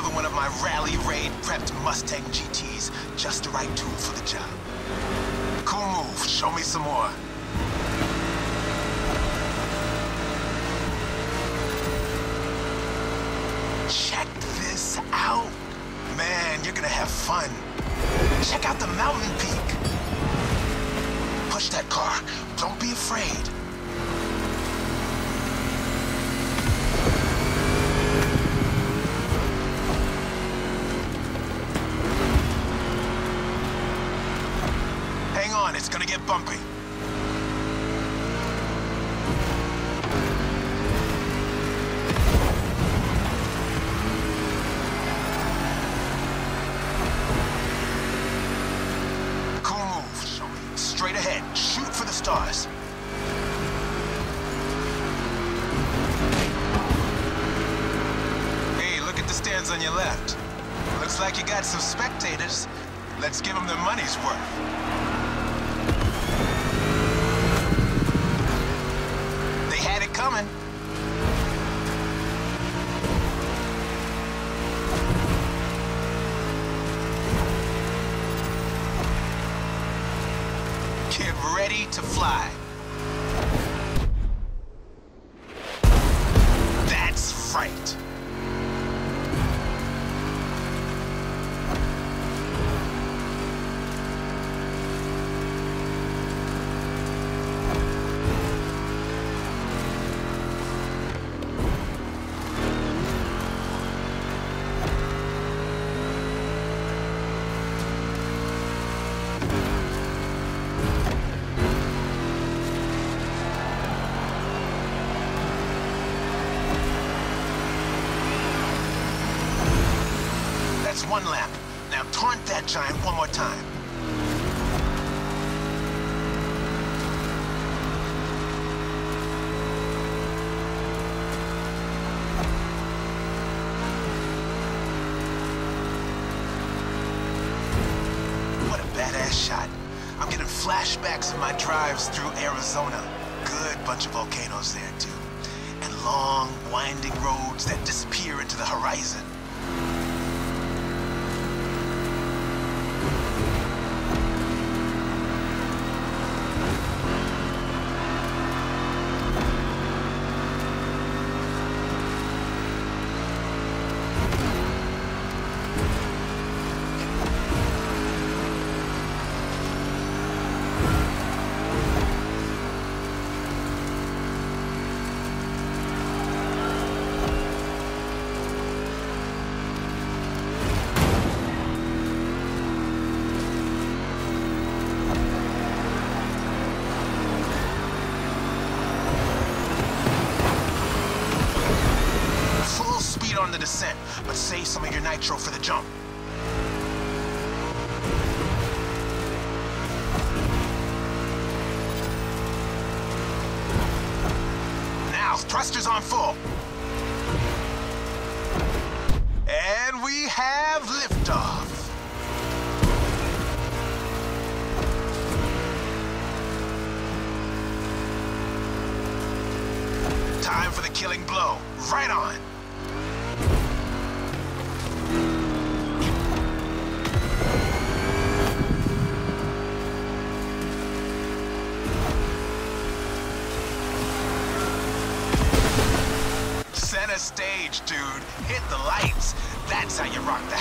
Another one of my rally raid prepped Mustang GTs, just the right tool for the job. Cool move, show me some more. Check this out. Man, you're gonna have fun. Check out the mountain peak. Push that car, don't be afraid. Hang on, it's gonna get bumpy. Cool move. Straight ahead. Shoot for the stars. Hey, look at the stands on your left. Looks like you got some spectators. Let's give them their money's worth. Coming. Get ready to fly. That's right. One lap. Now taunt that giant one more time. What a badass shot. I'm getting flashbacks of my drives through Arizona. Good bunch of volcanoes there, too. And long, winding roads that disappear into the horizon. On the descent, but save some of your nitro for the jump. Now, thrusters on full. And we have liftoff. Time for the killing blow. Right on. Center stage, dude. Hit the lights. That's how you rock the